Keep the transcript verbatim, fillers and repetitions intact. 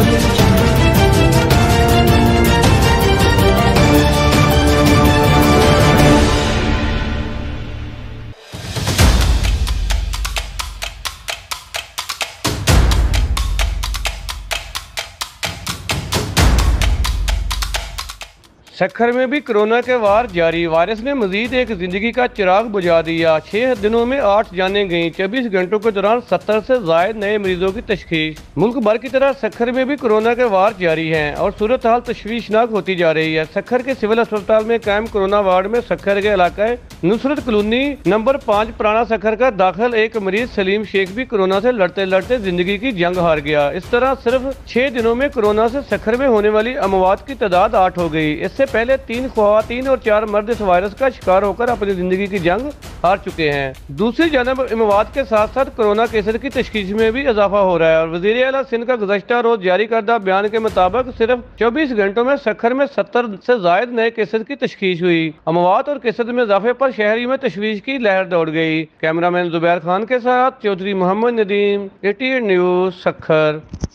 सक्खर में भी कोरोना के वार जारी। वायरस ने मजीद एक जिंदगी का चिराग बुझा दिया। छह दिनों में आठ जानें गईं। चौबीस घंटों के दौरान सत्तर से ज्यादा नए मरीजों की तशखीस। मुल्क भर की तरह सक्खर में भी कोरोना के वार जारी हैं और सूरत हाल तशवीशनाक होती जा रही है। सक्खर के सिविल अस्पताल में कायम कोरोना वार्ड में सक्खर के इलाके नुसरत कॉलोनी नंबर पाँच पुराना सक्खर का दाखिल एक मरीज सलीम शेख भी कोरोना से लड़ते लड़ते जिंदगी की जंग हार गया। इस तरह सिर्फ छह दिनों में कोरोना से सक्खर में होने वाली अमवात की तादाद आठ हो गई। इससे पहले तीन ख्वातीन और चार मर्द इस वायरस का शिकार होकर अपनी जिंदगी की जंग हार चुके हैं। दूसरी जानब अमवात के साथ साथ कोरोना केसेस की तशखीस में भी इजाफा हो रहा है और वज़ीर आला सिंध का गुज़श्ता रोज जारी करदा बयान के मुताबिक सिर्फ चौबीस घंटों में सक्खर में सत्तर से ज्यादा नए केसेस की तशखीस हुई। अमवात और केसेस में इजाफे पर शहरी में तशवीश की लहर दौड़ गई। कैमरामैन जुबैर खान के साथ Chaudhry Mohammad Nadeem, AT N news, Sukkur.